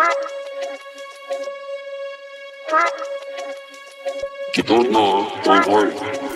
You don't know, don't worry.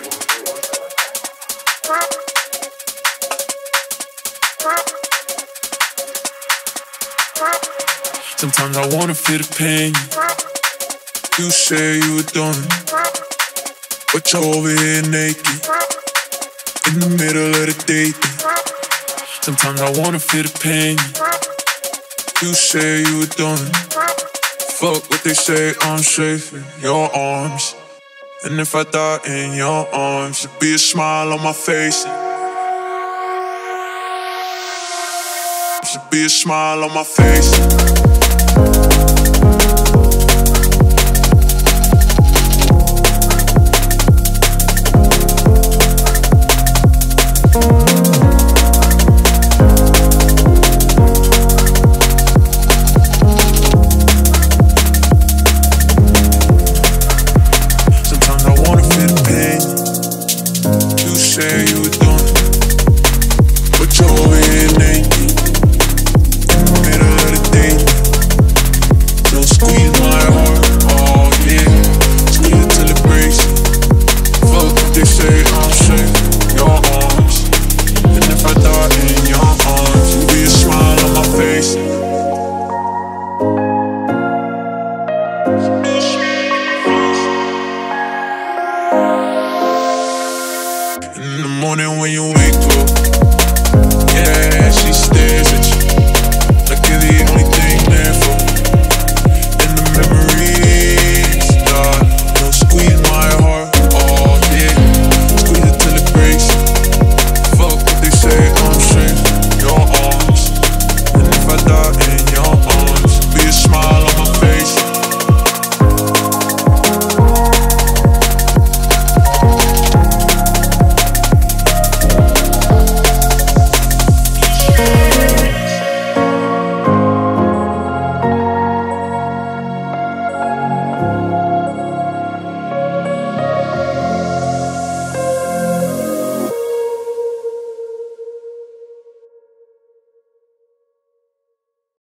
Sometimes I wanna feel the pain. You say you were done, but you're over here naked, in the middle of the day. Sometimes I wanna feel the pain. You say you were done. Fuck what they say, I'm safe in your arms. And if I die in your arms, there'll be a smile on my face. There'll be a smile on my face.